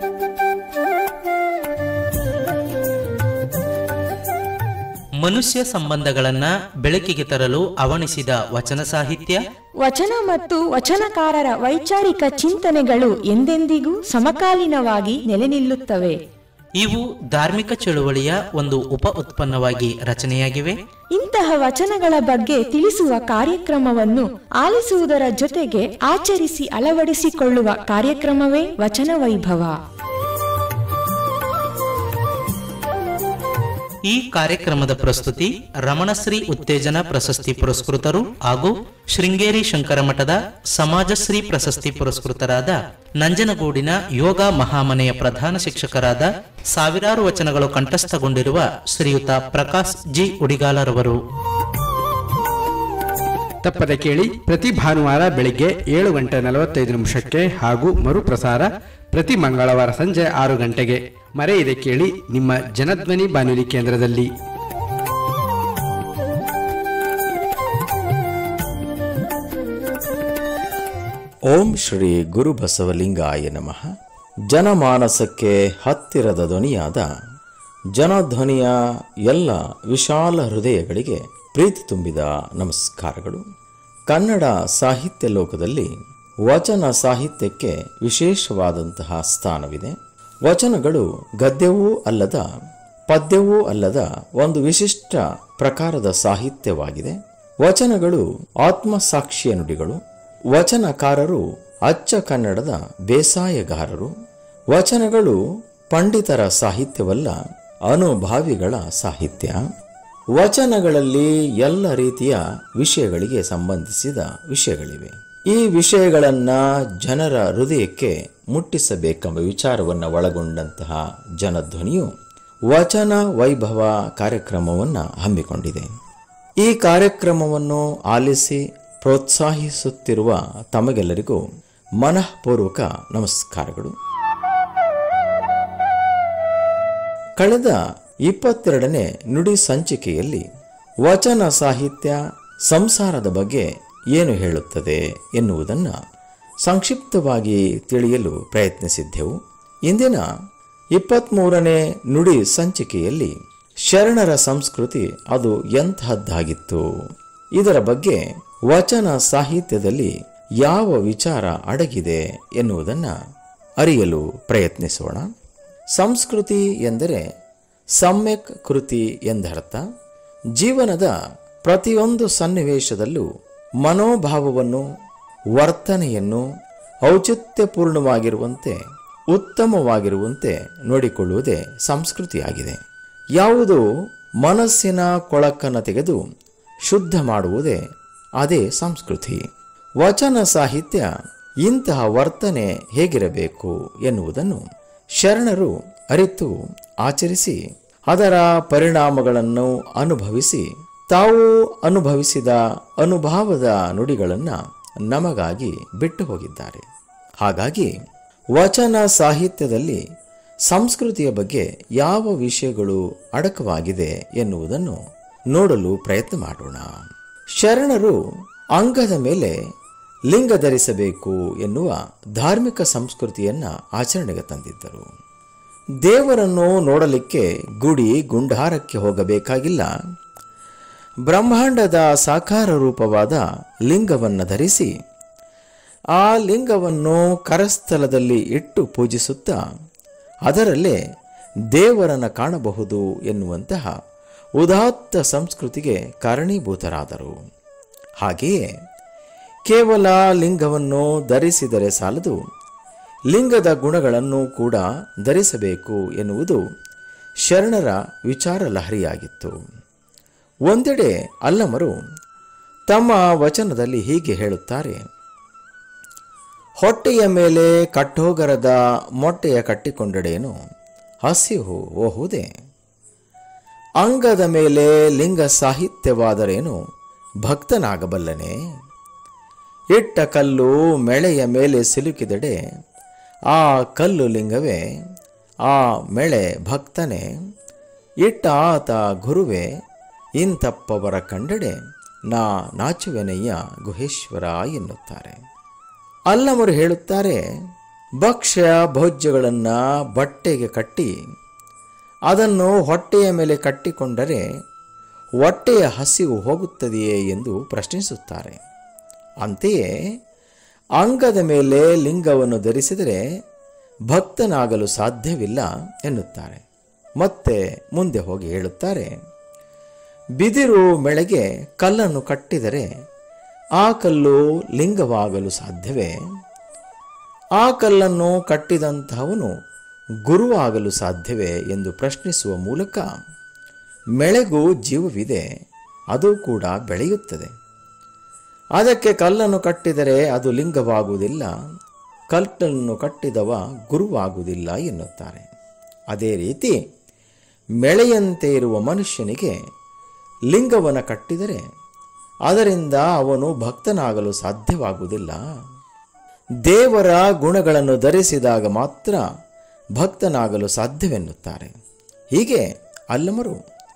ಮನುಷ್ಯ ಸಂಬಂಧಗಳನ್ನ ಬೆಳಕಿಗೆ ತರಲು ಅವಣಿಸಿದ ವಚನ ಸಾಹಿತ್ಯ, ವಚನ ಮತ್ತು ವಚನಕಾರರ ವೈಚಾರಿಕ ಚಿಂತನೆಗಳು ಎಂದೆಂದಿಗೂ ಸಮಕಾಲೀನವಾಗಿ ನೆಲೆ ನಿಲ್ಲುತ್ತವೆ. ಇವು ಧಾರ್ಮಿಕ ಚಳುವಳಿಯ ಒಂದು ಉಪ ಉತ್ಪನ್ನವಾಗಿ ರಚನೆಯಾಗಿವೆ. ಇಂತಹ ವಚನಗಳ ಬಗ್ಗೆ ತಿಳಿಸುವ ಕಾರ್ಯಕ್ರಮವನ್ನು ಆಲಿಸುವುದರ ಜೊತೆಗೆ ಆಚರಿಸಿ ಅಳವಡಿಸಿಕೊಳ್ಳುವ ಕಾರ್ಯಕ್ರಮವೇ ವಚನ ವೈಭವ. ಈ ಕಾರ್ಯಕ್ರಮದ ಪ್ರಸ್ತುತಿ ರಮಣಶ್ರೀ ಉತ್ತೇಜನ ಪ್ರಶಸ್ತಿ ಪುರಸ್ಕೃತರು ಹಾಗೂ ಶೃಂಗೇರಿ ಶಂಕರ ಮಠದ ಸಮಾಜಶ್ರೀ ಪ್ರಶಸ್ತಿ ಪುರಸ್ಕೃತರಾದ ನಂಜನಗೂಡಿನ ಯೋಗ ಮಹಾಮನೆಯ ಪ್ರಧಾನ ಶಿಕ್ಷಕರಾದ ಸಾವಿರಾರು ವಚನಗಳು ಕಂಠಸ್ಥಗೊಂಡಿರುವ ಶ್ರೀಯುತ ಪ್ರಕಾಶ್ ಜಿ ಉಡಿಗಾಲರವರು. ತಪ್ಪದೆ ಕೇಳಿ, ಪ್ರತಿ ಭಾನುವಾರ ಬೆಳಿಗ್ಗೆ 7:45 ಹಾಗೂ ಮರುಪ್ರಸಾರ ಪ್ರತಿ ಮಂಗಳವಾರ ಸಂಜೆ 6 ಗಂಟೆಗೆ. ಮರೆಯದೆ ಕೇಳಿ ನಿಮ್ಮ ಜನಧ್ವನಿ ಬಾನುಲಿ ಕೇಂದ್ರದಲ್ಲಿ. ಓಂ ಶ್ರೀ ಗುರು ಬಸವಲಿಂಗಾಯ ನಮಃ. ಜನಮಾನಸಕ್ಕೆ ಹತ್ತಿರದ ಧ್ವನಿಯಾದ ಜನಧ್ವನಿಯ ಎಲ್ಲ ವಿಶಾಲ ಹೃದಯಗಳಿಗೆ ಪ್ರೀತಿ ತುಂಬಿದ ನಮಸ್ಕಾರಗಳು. ಕನ್ನಡ ಸಾಹಿತ್ಯ ಲೋಕದಲ್ಲಿ ವಚನ ಸಾಹಿತ್ಯಕ್ಕೆ ವಿಶೇಷವಾದಂತಹ ಸ್ಥಾನವಿದೆ. ವಚನಗಳು ಗದ್ಯವೂ ಅಲ್ಲದ ಪದ್ಯವೂ ಅಲ್ಲದ ಒಂದು ವಿಶಿಷ್ಟ ಪ್ರಕಾರದ ಸಾಹಿತ್ಯವಾಗಿದೆ. ವಚನಗಳು ಆತ್ಮಸಾಕ್ಷಿಯ ನುಡಿಗಳು. ವಚನಕಾರರು ಅಚ್ಚ ಕನ್ನಡದ ಬೇಸಾಯಗಾರರು. ವಚನಗಳು ಪಂಡಿತರ ಸಾಹಿತ್ಯವಲ್ಲ, ಅನುಭಾವಿಗಳ ಸಾಹಿತ್ಯ. ವಚನಗಳಲ್ಲಿ ಎಲ್ಲ ರೀತಿಯ ವಿಷಯಗಳಿಗೆ ಸಂಬಂಧಿಸಿದ ವಿಷಯಗಳಿವೆ. ಈ ವಿಷಯಗಳನ್ನು ಜನರ ಹೃದಯಕ್ಕೆ ಮುಟ್ಟಿಸಬೇಕೆಂಬ ವಿಚಾರವನ್ನು ಒಳಗೊಂಡಂತಹ ಜನಧ್ವನಿಯು ವಚನ ವೈಭವ ಕಾರ್ಯಕ್ರಮವನ್ನು ಹಮ್ಮಿಕೊಂಡಿದೆ. ಈ ಕಾರ್ಯಕ್ರಮವನ್ನು ಆಲಿಸಿ ಪ್ರೋತ್ಸಾಹಿಸುತ್ತಿರುವ ತಮಗೆಲ್ಲರಿಗೂ ಮನಃಪೂರ್ವಕ ನಮಸ್ಕಾರಗಳು. ಕಳೆದ 22ನೇ ನುಡಿ ಸಂಚಿಕೆಯಲ್ಲಿ ವಚನ ಸಾಹಿತ್ಯ ಸಂಸಾರದ ಬಗ್ಗೆ ಏನು ಹೇಳುತ್ತದೆ ಎನ್ನುವುದನ್ನು ಸಂಕ್ಷಿಪ್ತವಾಗಿ ತಿಳಿಯಲು ಪ್ರಯತ್ನಿಸಿದ್ದೆವು. ಇಂದಿನ 23ನೇ ನುಡಿ ಸಂಚಿಕೆಯಲ್ಲಿ ಶರಣರ ಸಂಸ್ಕೃತಿ ಅದು ಎಂತಹದ್ದಾಗಿತ್ತು, ಇದರ ಬಗ್ಗೆ ವಚನ ಸಾಹಿತ್ಯದಲ್ಲಿ ಯಾವ ವಿಚಾರ ಅಡಗಿದೆ ಎನ್ನುವುದನ್ನು ಅರಿಯಲು ಪ್ರಯತ್ನಿಸೋಣ. ಸಂಸ್ಕೃತಿ ಎಂದರೆ ಸಮ್ಯಕ್ ಕೃತಿ ಎಂದರ್ಥ. ಜೀವನದ ಪ್ರತಿಯೊಂದು ಸನ್ನಿವೇಶದಲ್ಲೂ ಮನೋಭಾವವನ್ನು, ವರ್ತನೆಯನ್ನು ಔಚಿತ್ಯಪೂರ್ಣವಾಗಿರುವಂತೆ, ಉತ್ತಮವಾಗಿರುವಂತೆ ನೋಡಿಕೊಳ್ಳುವುದೇ ಸಂಸ್ಕೃತಿಯಾಗಿದೆ. ಯಾವುದು ಮನಸ್ಸಿನ ಕೊಳಕನ್ನು ತೆಗೆದು ಶುದ್ಧ ಮಾಡುವುದೇ ಅದೇ ಸಂಸ್ಕೃತಿ. ವಚನ ಸಾಹಿತ್ಯ ಇಂತಹ ವರ್ತನೆ ಹೇಗಿರಬೇಕು ಎನ್ನುವುದನ್ನು ಶರಣರು ಅರಿತು ಆಚರಿಸಿ ಅದರ ಪರಿಣಾಮಗಳನ್ನು ಅನುಭವಿಸಿ ತಾವು ಅನುಭವಿಸಿದ ಅನುಭವದ ನುಡಿಗಳನ್ನು ನಮಗಾಗಿ ಬಿಟ್ಟು ಹೋಗಿದ್ದಾರೆ. ಹಾಗಾಗಿ ವಚನ ಸಾಹಿತ್ಯದಲ್ಲಿ ಸಂಸ್ಕೃತಿಯ ಬಗ್ಗೆ ಯಾವ ವಿಷಯಗಳು ಅಡಕವಾಗಿದೆ ಎನ್ನುವುದನ್ನು ನೋಡಲು ಪ್ರಯತ್ನ ಮಾಡೋಣ. ಶರಣರು ಅಂಗದ ಮೇಲೆ ಲಿಂಗ ಧರಿಸಬೇಕು ಎನ್ನುವ ಧಾರ್ಮಿಕ ಸಂಸ್ಕೃತಿಯನ್ನು ಆಚರಣೆಗೆ ತಂದಿದ್ದರು. ದೇವರನ್ನು ನೋಡಲಿಕ್ಕೆ ಗುಡಿ ಗುಂಡಾರಕ್ಕೆ ಹೋಗಬೇಕಾಗಿಲ್ಲ. ಬ್ರಹ್ಮಾಂಡದ ಸಾಕಾರ ರೂಪವಾದ ಲಿಂಗವನ್ನು ಧರಿಸಿ ಆ ಲಿಂಗವನ್ನು ಕರಸ್ಥಲದಲ್ಲಿ ಇಟ್ಟು ಪೂಜಿಸುತ್ತಾ ಅದರಲ್ಲೇ ದೇವರನ್ನು ಕಾಣಬಹುದು ಎನ್ನುವಂತಹ ಉದಾತ್ತ ಸಂಸ್ಕೃತಿಗೆ ಕಾರಣೀಭೂತರಾದರು. ಹಾಗೆಯೇ ಕೇವಲ ಲಿಂಗವನ್ನು ಧರಿಸಿದರೆ ಸಾಲದು, ಲಿಂಗದ ಗುಣಗಳನ್ನು ಕೂಡ ಧರಿಸಬೇಕು ಎನ್ನುವುದು ಶರಣರ ವಿಚಾರ ಲಹರಿಯಾಗಿತ್ತು. ಒಂದೆಡೆ ಅಲ್ಲಮರು ತಮ್ಮ ವಚನದಲ್ಲಿ ಹೀಗೆ ಹೇಳುತ್ತಾರೆ: ಹೊಟ್ಟೆಯ ಮೇಲೆ ಕಟ್ಟೋಗರದ ಮೊಟ್ಟೆಯ ಕಟ್ಟಿಕೊಂಡಡೇನು ಹಸಿವು ಓಹುದೇ, ಅಂಗದ ಮೇಲೆ ಲಿಂಗ ಸಾಹಿತ್ಯವಾದರೇನು ಭಕ್ತನಾಗಬಲ್ಲನೆ, ಇಟ್ಟ ಕಲ್ಲು ಮೆಳೆಯ ಮೇಲೆ ಸಿಲುಕಿದಡೆ ಆ ಕಲ್ಲು ಲಿಂಗವೇ, ಆ ಮೆಳೆ ಭಕ್ತನೇ, ಇಟ್ಟ ಆತ ಗುರುವೇ, ಇಂತಪ್ಪವರ ಕಂಡಡೆ ನಾ ನಾಚುವೆನಯ್ಯ ಗುಹೇಶ್ವರ ಎನ್ನುತ್ತಾರೆ. ಅಲ್ಲಮರು ಹೇಳುತ್ತಾರೆ, ಭಕ್ಷ್ಯ ಭೋಜ್ಯಗಳನ್ನು ಬಟ್ಟೆಗೆ ಕಟ್ಟಿ ಅದನ್ನು ಹೊಟ್ಟೆಯ ಮೇಲೆ ಕಟ್ಟಿಕೊಂಡರೆ ಹೊಟ್ಟೆಯ ಹಸಿವು ಹೋಗುತ್ತದೆಯೇ ಎಂದು ಪ್ರಶ್ನಿಸುತ್ತಾರೆ. ಅಂತೆಯೇ ಅಂಗದ ಮೇಲೆ ಲಿಂಗವನ್ನು ಧರಿಸಿದರೆ ಭಕ್ತನಾಗಲು ಸಾಧ್ಯವಿಲ್ಲ ಎನ್ನುತ್ತಾರೆ. ಮತ್ತೆ ಮುಂದೆ ಹೋಗಿ ಹೇಳುತ್ತಾರೆ, ಬಿದಿರು ಮೆಳೆಗೆ ಕಲ್ಲನ್ನು ಕಟ್ಟಿದರೆ ಆ ಕಲ್ಲು ಲಿಂಗವಾಗಲು ಸಾಧ್ಯವೇ? ಆ ಕಲ್ಲನ್ನು ಕಟ್ಟಿದಂತಹವನು ಗುರುವಾಗಲು ಸಾಧ್ಯವೇ ಎಂದು ಪ್ರಶ್ನಿಸುವ ಮೂಲಕ ಮೆಳೆಗೂ ಜೀವವಿದೆ, ಅದು ಕೂಡ ಬೆಳೆಯುತ್ತದೆ. ಅದಕ್ಕೆ ಕಲ್ಲನ್ನು ಕಟ್ಟಿದರೆ ಅದು ಲಿಂಗವಾಗುವುದಿಲ್ಲ, ಕಲ್ಲನ್ನು ಕಟ್ಟಿದವ ಗುರುವಾಗುವುದಿಲ್ಲ ಎನ್ನುತ್ತಾರೆ. ಅದೇ ರೀತಿ ಮೆಳೆಯಂತೆ ಇರುವ ಮನುಷ್ಯನಿಗೆ ಲಿಂಗವನ್ನು ಕಟ್ಟಿದರೆ ಅದರಿಂದ ಅವನು ಭಕ್ತನಾಗಲು ಸಾಧ್ಯವಾಗುವುದಿಲ್ಲ. ದೇವರ ಗುಣಗಳನ್ನು ಧರಿಸಿದಾಗ ಮಾತ್ರ ಭಕ್ತನಾಗಲು ಸಾಧ್ಯವೆನ್ನುತ್ತಾರೆ. ಹೀಗೆ ಅಲ್ಲಮರು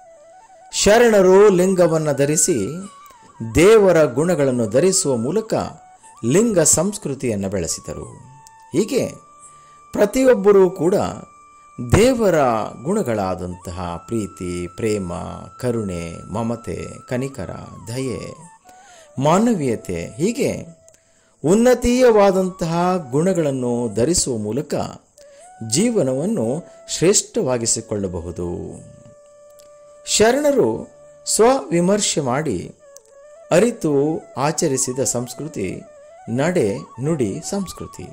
ಶರಣರು ಲಿಂಗವನ್ನು ಧರಿಸಿ ದೇವರ ಗುಣಗಳನ್ನು ಧರಿಸುವ ಮೂಲಕ ಲಿಂಗ ಸಂಸ್ಕೃತಿಯನ್ನು ಬೆಳೆಸಿದರು. ಹೀಗೆ ಪ್ರತಿಯೊಬ್ಬರೂ ಕೂಡ ದೇವರ ಗುಣಗಳಾದಂತಹ ಪ್ರೀತಿ, ಪ್ರೇಮ, ಕರುಣೆ, ಮಮತೆ, ಕನಿಕರ, ದಯೆ, ಮಾನವೀಯತೆ ಹೀಗೆ ಉನ್ನತೀಯವಾದಂತಹ ಗುಣಗಳನ್ನು ಧರಿಸುವ ಮೂಲಕ ಜೀವನವನ್ನು ಶ್ರೇಷ್ಠವಾಗಿಸಿಕೊಳ್ಳಬಹುದು. ಶರಣರು ಸ್ವವಿಮರ್ಶೆ ಮಾಡಿ ಅರಿತು ಆಚರಿಸಿದ ಸಂಸ್ಕೃತಿ ನಡೆ ನುಡಿ ಸಂಸ್ಕೃತಿ.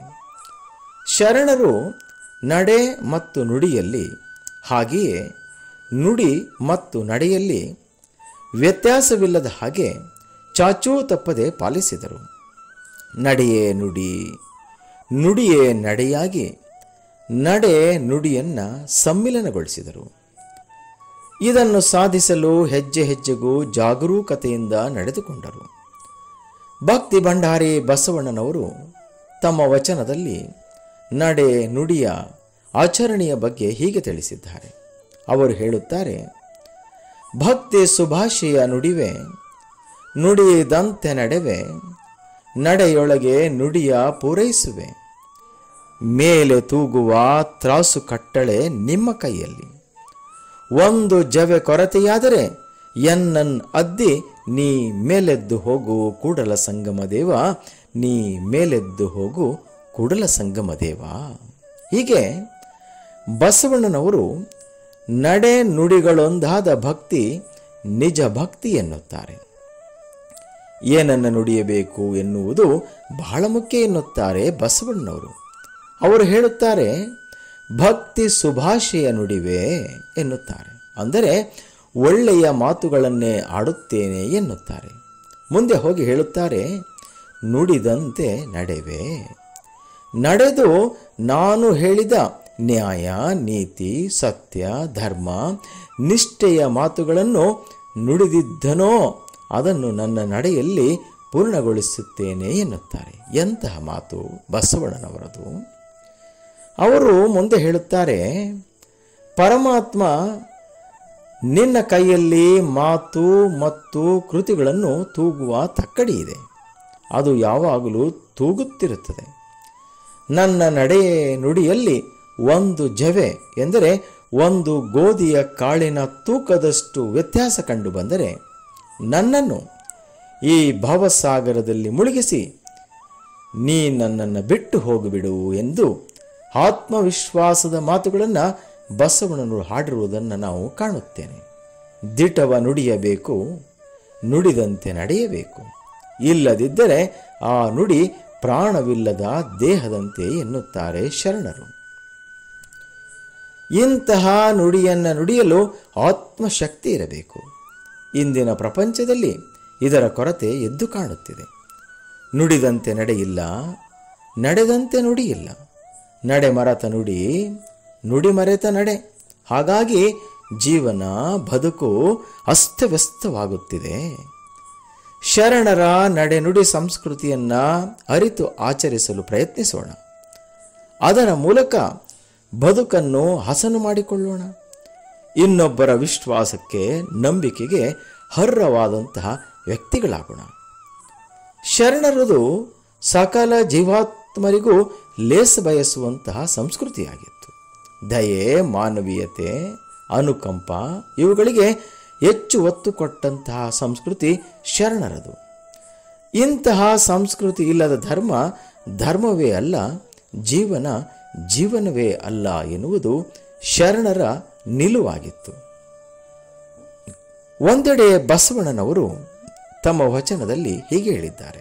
ಶರಣರು ನಡೆ ಮತ್ತು ನುಡಿಯಲ್ಲಿ, ಹಾಗೆಯೇ ನುಡಿ ಮತ್ತು ನಡೆಯಲ್ಲಿ ವ್ಯತ್ಯಾಸವಿಲ್ಲದ ಹಾಗೆ ಚಾಚೂ ತಪ್ಪದೆ ಪಾಲಿಸಿದರು. ನಡೆಯೇ ನುಡಿ, ನುಡಿಯೇ ನಡೆಯಾಗಿ ನಡೆ ನುಡಿಯನ್ನು ಸಮ್ಮಿಲನಗೊಳಿಸಿದರು. ಇದನ್ನು ಸಾಧಿಸಲು ಹೆಜ್ಜೆ ಹೆಜ್ಜೆಗೂ ಜಾಗರೂಕತೆಯಿಂದ ನಡೆದುಕೊಂಡರು. ಭಕ್ತಿ ಭಂಡಾರಿ ಬಸವಣ್ಣನವರು ತಮ್ಮ ವಚನದಲ್ಲಿ ನಡೆ ನುಡಿಯ ಆಚರಣೆಯ ಬಗ್ಗೆ ಹೀಗೆ ತಿಳಿಸಿದ್ದಾರೆ. ಅವರು ಹೇಳುತ್ತಾರೆ, ಭಕ್ತಿ ಸುಭಾಷೆಯ ನುಡಿವೆ, ನುಡಿದಂತೆ ನಡೆವೆ, ನಡೆಯೊಳಗೆ ನುಡಿಯ ಪೂರೈಸುವೆ, ಮೇಲೆ ತೂಗುವ ತ್ರಾಸು ಕಟ್ಟಳೆ ನಿಮ್ಮ ಕೈಯಲ್ಲಿ, ಒಂದು ಜವೆ ಕೊರತೆಯಾದರೆ ಎನ್ನನ್ ಅದ್ದಿ ನೀ ಮೇಲೆದ್ದು ಹೋಗು ಕೂಡಲ ಸಂಗಮ ದೇವ, ನೀ ಮೇಲೆದ್ದು ಹೋಗು ಕೂಡಲ ಸಂಗಮ ದೇವ. ಹೀಗೆ ಬಸವಣ್ಣನವರು ನಡೆ ನುಡಿಗಳೊಂದಾದ ಭಕ್ತಿ ನಿಜ ಭಕ್ತಿ ಎನ್ನುತ್ತಾರೆ. ಏನನ್ನು ನುಡಿಯಬೇಕು ಎನ್ನುವುದು ಬಹಳ ಮುಖ್ಯ ಎನ್ನುತ್ತಾರೆ ಬಸವಣ್ಣನವರು. ಅವರು ಹೇಳುತ್ತಾರೆ, ಭಕ್ತಿ ಸುಭಾಷೆಯ ನುಡಿವೆ ಎನ್ನುತ್ತಾರೆ. ಅಂದರೆ ಒಳ್ಳೆಯ ಮಾತುಗಳನ್ನೇ ಆಡುತ್ತೇನೆ ಎನ್ನುತ್ತಾರೆ. ಮುಂದೆ ಹೋಗಿ ಹೇಳುತ್ತಾರೆ, ನುಡಿದಂತೆ ನಡೆವೆ, ನಡೆದು ನಾನು ಹೇಳಿದ ನ್ಯಾಯ, ನೀತಿ, ಸತ್ಯ, ಧರ್ಮ, ನಿಷ್ಠೆಯ ಮಾತುಗಳನ್ನು ನುಡಿದಿದ್ದನೋ ಅದನ್ನು ನನ್ನ ನಡೆಯಲ್ಲಿ ಪೂರ್ಣಗೊಳಿಸುತ್ತೇನೆ ಎನ್ನುತ್ತಾರೆ. ಎಂತಹ ಮಾತು ಬಸವಣ್ಣನವರದು. ಅವರು ಮುಂದೆ ಹೇಳುತ್ತಾರೆ, ಪರಮಾತ್ಮ ನಿನ್ನ ಕೈಯಲ್ಲಿ ಮಾತು ಮತ್ತು ಕೃತಿಗಳನ್ನು ತೂಗುವ ತಕ್ಕಡಿ ಇದೆ, ಅದು ಯಾವಾಗಲೂ ತೂಗುತ್ತಿರುತ್ತದೆ. ನನ್ನ ನಡೆ ನುಡಿಯಲ್ಲಿ ಒಂದು ಜವೆ ಎಂದರೆ ಒಂದು ಗೋಧಿಯ ಕಾಳಿನ ತೂಕದಷ್ಟು ವ್ಯತ್ಯಾಸ ಕಂಡು ಬಂದರೆ ನನ್ನನ್ನು ಈ ಭವಸಾಗರದಲ್ಲಿ ಮುಳುಗಿಸಿ ನೀ ನನ್ನನ್ನು ಬಿಟ್ಟು ಹೋಗಿಬಿಡು ಎಂದು ಆತ್ಮವಿಶ್ವಾಸದ ಮಾತುಗಳನ್ನು ಬಸವಣ್ಣನವರು ಹಾಡಿರುವುದನ್ನು ನಾವು ಕಾಣುತ್ತೇನೆ. ದಿಟವ ನುಡಿಯಬೇಕು, ನುಡಿದಂತೆ ನಡೆಯಬೇಕು, ಇಲ್ಲದಿದ್ದರೆ ಆ ನುಡಿ ಪ್ರಾಣವಿಲ್ಲದ ದೇಹದಂತೆ ಎನ್ನುತ್ತಾರೆ ಶರಣರು. ಇಂತಹ ನುಡಿಯನ್ನು ನುಡಿಯಲು ಆತ್ಮಶಕ್ತಿ ಇರಬೇಕು. ಇಂದಿನ ಪ್ರಪಂಚದಲ್ಲಿ ಇದರ ಕೊರತೆ ಎದ್ದು ಕಾಣುತ್ತಿದೆ. ನುಡಿದಂತೆ ನಡೆಯಿಲ್ಲ, ನಡೆದಂತೆ ನುಡಿಯಿಲ್ಲ, ನಡೆ ಮರೆತ ನುಡಿ, ನುಡಿ ಮರೆತ ನಡೆ. ಹಾಗಾಗಿ ಜೀವನ ಬದುಕು ಅಸ್ತವ್ಯಸ್ತವಾಗುತ್ತಿದೆ. ಶರಣರ ನಡೆನುಡಿ ಸಂಸ್ಕೃತಿಯನ್ನು ಅರಿತು ಆಚರಿಸಲು ಪ್ರಯತ್ನಿಸೋಣ. ಅದರ ಮೂಲಕ ಬದುಕನ್ನು ಹಸನು ಮಾಡಿಕೊಳ್ಳೋಣ. ಇನ್ನೊಬ್ಬರ ವಿಶ್ವಾಸಕ್ಕೆ, ನಂಬಿಕೆಗೆ ಅರ್ಹವಾದಂತಹ ವ್ಯಕ್ತಿಗಳಾಗೋಣ. ಶರಣರದು ಸಕಲ ಜೀವಾತ್ಮರಿಗೂ ಲೇಸ ಬಯಸುವಂತಹ ಸಂಸ್ಕೃತಿಯಾಗಿತ್ತು. ದಯೆ, ಮಾನವೀಯತೆ, ಅನುಕಂಪ ಇವುಗಳಿಗೆ ಹೆಚ್ಚು ಒತ್ತು ಕೊಟ್ಟಂತಹ ಸಂಸ್ಕೃತಿ ಶರಣರದು. ಇಂತಹ ಸಂಸ್ಕೃತಿ ಇಲ್ಲದ ಧರ್ಮ ಧರ್ಮವೇ ಅಲ್ಲ, ಜೀವನವೇ ಅಲ್ಲ ಎನ್ನುವುದು ಶರಣರ ನಿಲುವಾಗಿತ್ತು. ಒಂದೆಡೆ ಬಸವಣ್ಣನವರು ತಮ್ಮ ವಚನದಲ್ಲಿ ಹೀಗೆ ಹೇಳಿದ್ದಾರೆ: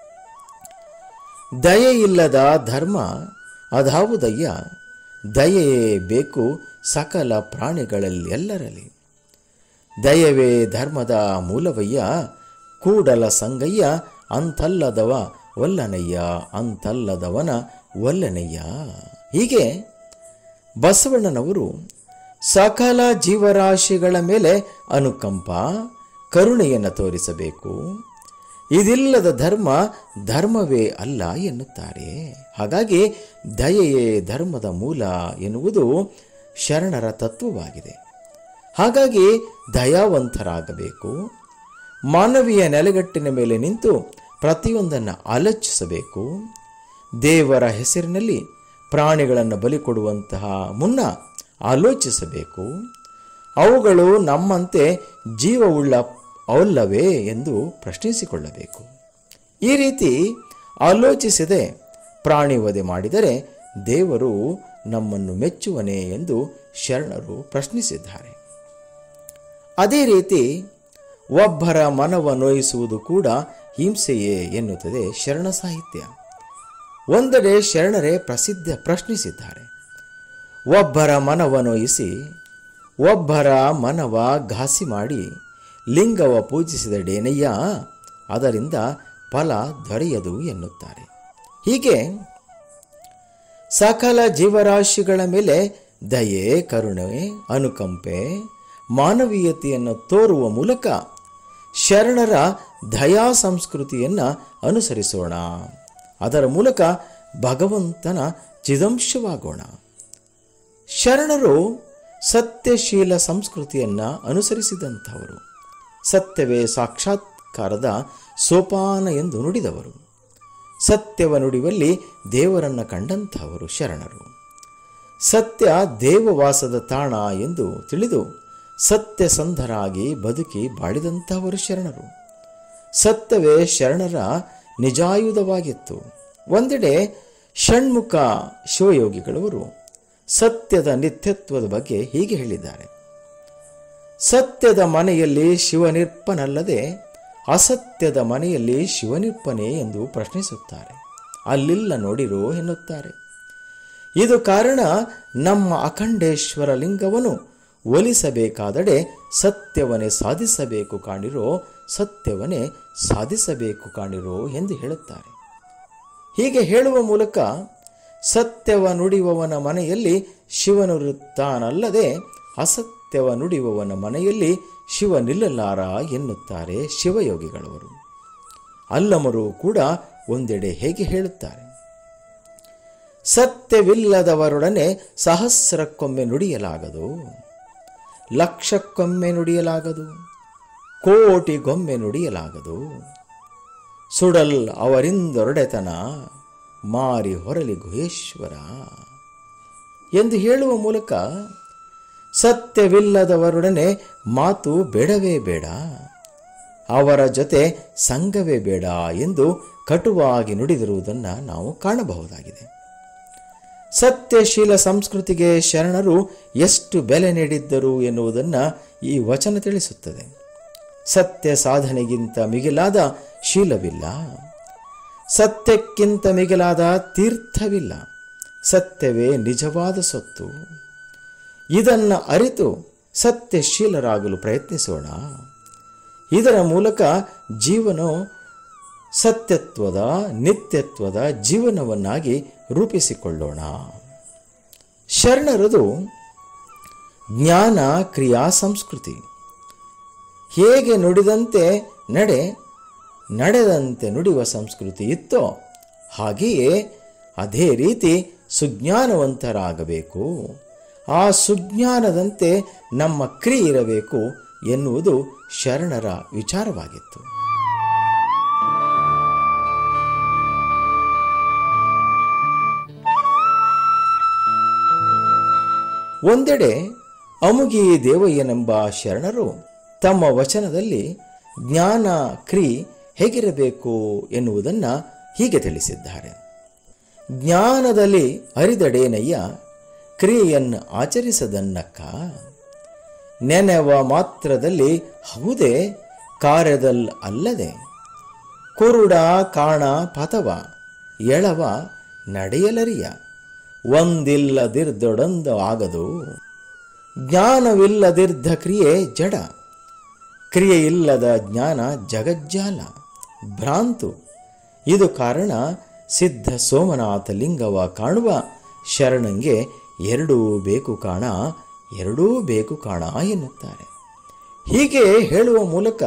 ದಯೆ ಇಲ್ಲದ ಧರ್ಮ ಅದಾವುದಯ್ಯ, ದಯೆಯೇ ಬೇಕು ಸಕಲ ಪ್ರಾಣಿಗಳಲ್ಲೆಲ್ಲರಲ್ಲಿ. ದಯವೇ ಧರ್ಮದ ಮೂಲವಯ್ಯ, ಕೂಡಲ ಸಂಗಯ್ಯ, ಅಂತಲ್ಲದವ ಒಲ್ಲನಯ್ಯ, ಅಂತಲ್ಲದವನ ಒಲ್ಲನಯ್ಯ. ಹೀಗೆ ಬಸವಣ್ಣನವರು ಸಕಲ ಜೀವರಾಶಿಗಳ ಮೇಲೆ ಅನುಕಂಪ, ಕರುಣೆಯನ್ನು ತೋರಿಸಬೇಕು. ಇದಿಲ್ಲದ ಧರ್ಮವೇ ಅಲ್ಲ ಎನ್ನುತ್ತಾರೆ. ಹಾಗಾಗಿ ದಯೆಯೇ ಧರ್ಮದ ಮೂಲ ಎನ್ನುವುದು ಶರಣರ ತತ್ವವಾಗಿದೆ. ಹಾಗಾಗಿ ದಯಾವಂತರಾಗಬೇಕು. ಮಾನವೀಯ ನೆಲೆಗಟ್ಟಿನ ಮೇಲೆ ನಿಂತು ಪ್ರತಿಯೊಂದನ್ನು ಆಲೋಚಿಸಬೇಕು. ದೇವರ ಹೆಸರಿನಲ್ಲಿ ಪ್ರಾಣಿಗಳನ್ನು ಬಲಿ ಕೊಡುವಂತಹ ಮುನ್ನ ಆಲೋಚಿಸಬೇಕು. ಅವುಗಳು ನಮ್ಮಂತೆ ಜೀವವುಳ್ಳ ಅವಲ್ಲವೇ ಎಂದು ಪ್ರಶ್ನಿಸಿಕೊಳ್ಳಬೇಕು. ಈ ರೀತಿ ಆಲೋಚಿಸದೆ ಪ್ರಾಣಿ ವಧೆ ಮಾಡಿದರೆ ದೇವರು ನಮ್ಮನ್ನು ಮೆಚ್ಚುವನೇ ಎಂದು ಶರಣರು ಪ್ರಶ್ನಿಸಿದ್ದಾರೆ. ಅದೇ ರೀತಿ ಒಬ್ಬರ ಮನವ ನೋಯಿಸುವುದು ಕೂಡ ಹಿಂಸೆಯೇ ಎನ್ನುತ್ತದೆ ಶರಣ ಸಾಹಿತ್ಯ. ಒಂದೆಡೆ ಶರಣರೇ ಪ್ರಶ್ನಿಸಿದ್ದಾರೆ: ಒಬ್ಬರ ಮನವ ನೋಯಿಸಿ, ಒಬ್ಬರ ಮನವ ಘಾಸಿ ಮಾಡಿ, ಲಿಂಗವ ಪೂಜಿಸಿದಡೇನಯ್ಯ, ಅದರಿಂದ ಫಲ ದೊರೆಯದು ಎನ್ನುತ್ತಾರೆ. ಹೀಗೆ ಸಕಲ ಜೀವರಾಶಿಗಳ ಮೇಲೆ ದಯೆ, ಕರುಣೆ, ಅನುಕಂಪೆ, ಮಾನವೀಯತೆಯನ್ನು ತೋರುವ ಮೂಲಕ ಶರಣರ ದಯಾ ಸಂಸ್ಕೃತಿಯನ್ನು ಅನುಸರಿಸೋಣ. ಅದರ ಮೂಲಕ ಭಗವಂತನ ಚಿದಂಶವಾಗೋಣ. ಶರಣರು ಸತ್ಯಶೀಲ ಸಂಸ್ಕೃತಿಯನ್ನು ಅನುಸರಿಸಿದಂಥವರು. ಸತ್ಯವೇ ಸಾಕ್ಷಾತ್ಕಾರದ ಸೋಪಾನ ಎಂದು ನುಡಿದವರು. ಸತ್ಯವ ನುಡಿಯುವಲ್ಲಿ ದೇವರನ್ನು ಕಂಡಂಥವರು ಶರಣರು. ಸತ್ಯ ದೇವವಾಸದ ತಾಣ ಎಂದು ತಿಳಿದು ಸತ್ಯಸಂಧರಾಗಿ ಬದುಕಿ ಬಾಳಿದಂಥವರು ಶರಣರು. ಸತ್ಯವೇ ಶರಣರ ನಿಜಾಯುಧವಾಗಿತ್ತು. ಒಂದೆಡೆ ಷಣ್ಮುಖ ಶಿವಯೋಗಿಗಳವರು ಸತ್ಯದ ನಿತ್ಯತ್ವದ ಬಗ್ಗೆ ಹೀಗೆ ಹೇಳಿದ್ದಾರೆ: ಸತ್ಯದ ಮನೆಯಲ್ಲಿ ಶಿವನಿರ್ಪನಲ್ಲದೆ ಅಸತ್ಯದ ಮನೆಯಲ್ಲಿ ಶಿವನಿರ್ಪನೆ ಎಂದು ಪ್ರಶ್ನಿಸುತ್ತಾರೆ. ಅಲ್ಲಿಲ್ಲ ನೋಡಿರೋ ಎನ್ನುತ್ತಾರೆ. ಇದು ಕಾರಣ, ನಮ್ಮ ಅಖಂಡೇಶ್ವರ ಲಿಂಗವನ್ನು ಒಲಿಸಬೇಕಾದಡೆ ಸತ್ಯವನ್ನೇ ಸಾಧಿಸಬೇಕು ಕಾಣಿರೋ, ಸತ್ಯವನ್ನೇ ಸಾಧಿಸಬೇಕು ಕಾಣಿರೋ ಎಂದು ಹೇಳುತ್ತಾರೆ. ಹೀಗೆ ಹೇಳುವ ಮೂಲಕ ಸತ್ಯವ ನುಡಿಯುವವನ ಮನೆಯಲ್ಲಿ ಶಿವನಿರುತ್ತಾನಲ್ಲದೆ ಅಸತ್ಯವ ನುಡಿಯುವವನ ಮನೆಯಲ್ಲಿ ಶಿವ ನಿಲ್ಲಲಾರ ಎನ್ನುತ್ತಾರೆ ಶಿವಯೋಗಿಗಳವರು. ಅಲ್ಲಮರು ಕೂಡ ಒಂದೆಡೆ ಹೇಗೆ ಹೇಳುತ್ತಾರೆ: ಸತ್ಯವಿಲ್ಲದವರೊಡನೆ ಸಹಸ್ರಕ್ಕೊಮ್ಮೆ ನುಡಿಯಲಾಗದು, ಲಕ್ಷಕ್ಕೊಮ್ಮೆ ನುಡಿಯಲಾಗದು, ಕೋಟಿಗೊಮ್ಮೆ ನುಡಿಯಲಾಗದು. ಸುಡಲ್ ಅವರಿಂದೊರಡೆತನ, ಮಾರಿ ಹೊರಲಿ ಗುಹೇಶ್ವರ ಎಂದು ಹೇಳುವ ಮೂಲಕ ಸತ್ಯವಿಲ್ಲದವರೊಡನೆ ಮಾತು ಬೇಡವೇ ಬೇಡ, ಅವರ ಜೊತೆ ಸಂಘವೇ ಬೇಡ ಎಂದು ಕಟುವಾಗಿ ನುಡಿದಿರುವುದನ್ನು ನಾವು ಕಾಣಬಹುದಾಗಿದೆ. ಸತ್ಯಶೀಲ ಸಂಸ್ಕೃತಿಗೆ ಶರಣರು ಎಷ್ಟು ಬೆಲೆ ನೀಡಿದ್ದರು ಎನ್ನುವುದನ್ನು ಈ ವಚನ ತಿಳಿಸುತ್ತದೆ. ಸತ್ಯ ಸಾಧನೆಗಿಂತ ಮಿಗಿಲಾದ ಶೀಲವಿಲ್ಲ, ಸತ್ಯಕ್ಕಿಂತ ಮಿಗಿಲಾದ ತೀರ್ಥವಿಲ್ಲ. ಸತ್ಯವೇ ನಿಜವಾದ ಸೊತ್ತು. ಇದನ್ನು ಅರಿತು ಸತ್ಯಶೀಲರಾಗಲು ಪ್ರಯತ್ನಿಸೋಣ. ಇದರ ಮೂಲಕ ಜೀವನ ಸತ್ಯತ್ವದ, ನಿತ್ಯತ್ವದ ಜೀವನವನ್ನಾಗಿ ರೂಪಿಸಿಕೊಳ್ಳೋಣ. ಶರಣರದು ಜ್ಞಾನ ಕ್ರಿಯಾ ಸಂಸ್ಕೃತಿ. ಹೇಗೆ ನುಡಿದಂತೆ ನಡೆದಂತೆ ನುಡಿಯುವ ಸಂಸ್ಕೃತಿ ಇತ್ತೋ ಹಾಗೆಯೇ ಅದೇ ರೀತಿ ಸುಜ್ಞಾನವಂತರಾಗಬೇಕು. ಆ ಸುಜ್ಞಾನದಂತೆ ನಮ್ಮ ಕ್ರಿಯೆ ಇರಬೇಕು ಎನ್ನುವುದು ಶರಣರ ವಿಚಾರವಾಗಿತ್ತು. ಒಂದೆಡೆ ಅಮುಗಿ ದೇವಯ್ಯನೆಂಬ ಶರಣರು ತಮ್ಮ ವಚನದಲ್ಲಿ ಜ್ಞಾನ ಕ್ರಿ ಹೇಗಿರಬೇಕು ಎನ್ನುವುದನ್ನು ಹೀಗೆ ತಿಳಿಸಿದ್ದಾರೆ. ಜ್ಞಾನದಲ್ಲಿ ಅರಿದಡೇನಯ್ಯ ಕ್ರಿಯೆಯನ್ನು ಆಚರಿಸದನ್ನಕ್ಕ, ನೆನೆವ ಮಾತ್ರದಲ್ಲಿ ಹೌದೇ ಕಾರ್ಯದಲ್ಲಿ ಅಲ್ಲದೆ, ಕುರುಡ ಕಾಣ ಪಥವ ಎಳವ ನಡೆಯಲರಿಯ, ಒಂದಿಲ್ಲದಿರ್ದೊಡೊಂದು ಆಗದು, ಜ್ಞಾನವಿಲ್ಲದಿರ್ದ ಕ್ರಿಯೆ ಜಡ, ಕ್ರಿಯೆಯಿಲ್ಲದ ಜ್ಞಾನ ಜಗಜ್ಜಾಲ, ಭ್ರಾಂತು. ಇದು ಕಾರಣ ಸಿದ್ಧ ಸೋಮನಾಥ ಲಿಂಗವ ಕಾಣುವ ಶರಣಂಗೆ ಎರಡೂ ಬೇಕು ಕಾಣ, ಎರಡೂ ಬೇಕು ಕಾಣ ಎನ್ನುತ್ತಾರೆ. ಹೀಗೆ ಹೇಳುವ ಮೂಲಕ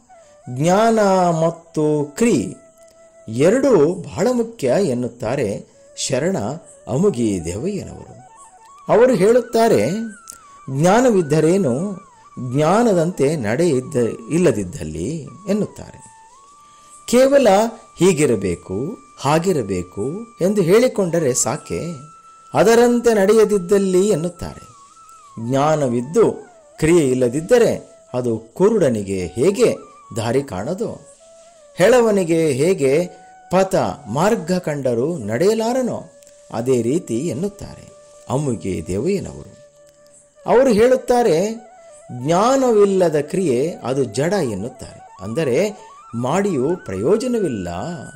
ಜ್ಞಾನ ಮತ್ತು ಕ್ರಿ ಎರಡೂ ಬಹಳ ಮುಖ್ಯ ಎನ್ನುತ್ತಾರೆ ಶರಣ ಅಮುಗಿ ದೇವಯ್ಯನವರು. ಅವರು ಹೇಳುತ್ತಾರೆ, ಜ್ಞಾನವಿದ್ದರೇನು, ಜ್ಞಾನದಂತೆ ನಡೆ ಇಲ್ಲದಿದ್ದಲ್ಲಿ ಎನ್ನುತ್ತಾರೆ. ಕೇವಲ ಹೀಗಿರಬೇಕು ಹಾಗಿರಬೇಕು ಎಂದು ಹೇಳಿಕೊಂಡರೆ ಸಾಕೆ, ಅದರಂತೆ ನಡೆಯದಿದ್ದಲ್ಲಿ ಎನ್ನುತ್ತಾರೆ. ಜ್ಞಾನವಿದ್ದು ಕ್ರಿಯೆ ಇಲ್ಲದಿದ್ದರೆ ಅದು ಕುರುಡನಿಗೆ ಹೇಗೆ ದಾರಿ ಕಾಣದೋ, ಹೆಳವನಿಗೆ ಹೇಗೆ ಪಥ ಮಾರ್ಗ ಕಂಡರೂ ನಡೆಯಲಾರನೋ ಅದೇ ರೀತಿ ಎನ್ನುತ್ತಾರೆ ಅಮುಗಿ ದೇವಯ್ಯನವರು. ಅವರು ಹೇಳುತ್ತಾರೆ, ಜ್ಞಾನವಿಲ್ಲದ ಕ್ರಿಯೆ ಅದು ಜಡ ಎನ್ನುತ್ತಾರೆ. ಅಂದರೆ ಮಾಡಿಯೂ ಪ್ರಯೋಜನವಿಲ್ಲ.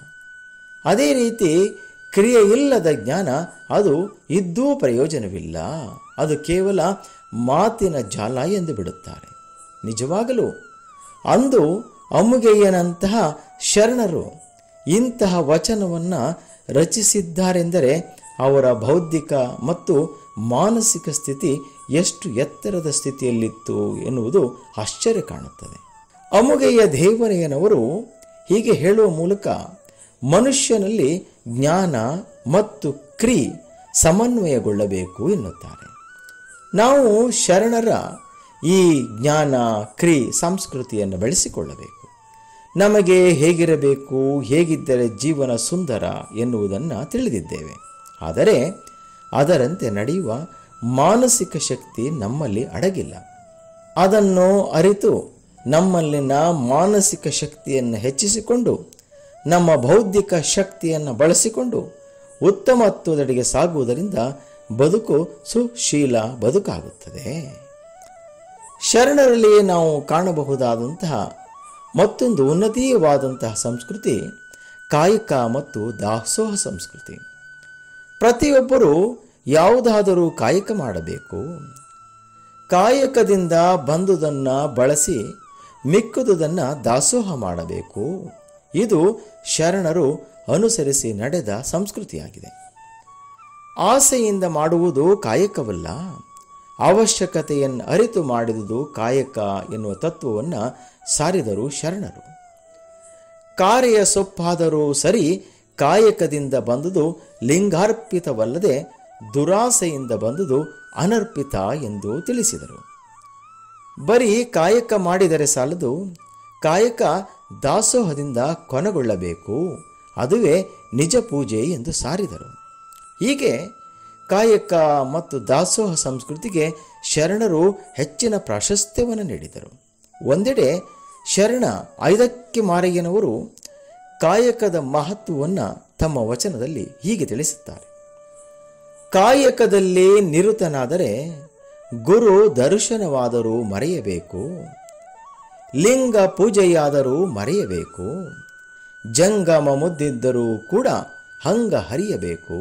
ಅದೇ ರೀತಿ ಕ್ರಿಯೆ ಇಲ್ಲದ ಜ್ಞಾನ ಅದು ಇದ್ದೂ ಪ್ರಯೋಜನವಿಲ್ಲ, ಅದು ಕೇವಲ ಮಾತಿನ ಜಾಲ ಎಂದು ಬಿಡುತ್ತಾರೆ. ನಿಜವಾಗಲೂ ಅಂದು ಅಮುಗೆಯನಂತಹ ಶರಣರು ಇಂತಹ ವಚನವನ್ನು ರಚಿಸಿದ್ದಾರೆಂದರೆ ಅವರ ಬೌದ್ಧಿಕ ಮತ್ತು ಮಾನಸಿಕ ಸ್ಥಿತಿ ಎಷ್ಟು ಎತ್ತರದ ಸ್ಥಿತಿಯಲ್ಲಿತ್ತು ಎನ್ನುವುದು ಆಶ್ಚರ್ಯ ಕಾಣುತ್ತದೆ. ಅಮುಗೆಯ ದೇವಯ್ಯನವರು ಹೀಗೆ ಹೇಳುವ ಮೂಲಕ ಮನುಷ್ಯನಲ್ಲಿ ಜ್ಞಾನ ಮತ್ತು ಕ್ರಿ ಸಮನ್ವಯಗೊಳ್ಳಬೇಕು ಎನ್ನುತ್ತಾರೆ. ನಾವು ಶರಣರ ಈ ಜ್ಞಾನ ಕ್ರಿ ಸಂಸ್ಕೃತಿಯನ್ನು ಬೆಳೆಸಿಕೊಳ್ಳಬೇಕು. ನಮಗೆ ಹೇಗಿರಬೇಕು, ಹೇಗಿದ್ದರೆ ಜೀವನ ಸುಂದರ ಎನ್ನುವುದನ್ನು ತಿಳಿದಿದ್ದೇವೆ. ಆದರೆ ಅದರಂತೆ ನಡೆಯುವ ಮಾನಸಿಕ ಶಕ್ತಿ ನಮ್ಮಲ್ಲಿ ಅಡಗಿಲ್ಲ. ಅದನ್ನು ಅರಿತು ನಮ್ಮಲ್ಲಿನ ಮಾನಸಿಕ ಶಕ್ತಿಯನ್ನು ಹೆಚ್ಚಿಸಿಕೊಂಡು ನಮ್ಮ ಬೌದ್ಧಿಕ ಶಕ್ತಿಯನ್ನು ಬಳಸಿಕೊಂಡು ಉತ್ತಮತ್ವದೆಡೆಗೆ ಸಾಗುವುದರಿಂದ ಬದುಕು ಸುಶೀಲ ಬದುಕಾಗುತ್ತದೆ. ಶರಣರಲ್ಲಿ ನಾವು ಕಾಣಬಹುದಾದಂತಹ ಮತ್ತೊಂದು ಉನ್ನತೀಯವಾದಂತಹ ಸಂಸ್ಕೃತಿ ಕಾಯಕ ಮತ್ತು ದಾಸೋಹ ಸಂಸ್ಕೃತಿ. ಪ್ರತಿಯೊಬ್ಬರೂ ಯಾವುದಾದರೂ ಕಾಯಕ ಮಾಡಬೇಕು. ಕಾಯಕದಿಂದ ಬಂದುದನ್ನು ಬಳಸಿ ಮಿಕ್ಕುದುದನ್ನು ದಾಸೋಹ ಮಾಡಬೇಕು. ಇದು ಶರಣರು ಅನುಸರಿಸಿ ನಡೆದ ಸಂಸ್ಕೃತಿಯಾಗಿದೆ. ಆಸೆಯಿಂದ ಮಾಡುವುದು ಕಾಯಕವಲ್ಲ, ಅವಶ್ಯಕತೆಯನ್ನು ಅರಿತು ಮಾಡಿದುದು ಕಾಯಕ ಎನ್ನುವ ತತ್ವವನ್ನು ಸಾರಿದರು ಶರಣರು. ಕಾರ್ಯ ಸೊಪ್ಪಾದರೂ ಸರಿ, ಕಾಯಕದಿಂದ ಬಂದುದು ಲಿಂಗಾರ್ಪಿತವಲ್ಲದೆ ದುರಾಸೆಯಿಂದ ಬಂದುದು ಅನರ್ಪಿತ ಎಂದು ತಿಳಿಸಿದರು. ಬರೀ ಕಾಯಕ ಮಾಡಿದರೆ ಸಾಲದು, ಕಾಯಕ ದಾಸೋಹದಿಂದ ಕೊನೆಗೊಳ್ಳಬೇಕು, ಅದುವೇ ನಿಜ ಪೂಜೆ ಎಂದು ಸಾರಿದರು. ಹೀಗೆ ಕಾಯಕ ಮತ್ತು ದಾಸೋಹ ಸಂಸ್ಕೃತಿಗೆ ಶರಣರು ಹೆಚ್ಚಿನ ಪ್ರಾಶಸ್ತ್ಯವನ್ನು ನೀಡಿದರು. ಒಂದೆಡೆ ಶರಣ ಐದಕ್ಕೆ ಮಾರಯ್ಯನವರು ಕಾಯಕದ ಮಹತ್ವವನ್ನು ತಮ್ಮ ವಚನದಲ್ಲಿ ಹೀಗೆ ತಿಳಿಸುತ್ತಾರೆ. ಕಾಯಕದಲ್ಲಿ ನಿರತನಾದರೆ ಗುರು ದರ್ಶನವಾದರೂ ಮರೆಯಬೇಕು, ಲಿಂಗ ಪೂಜೆಯಾದರೂ ಮರೆಯಬೇಕು, ಜಂಗಮ ಮುದ್ದಿದ್ದರೂ ಕೂಡ ಹಂಗ ಹರಿಯಬೇಕು.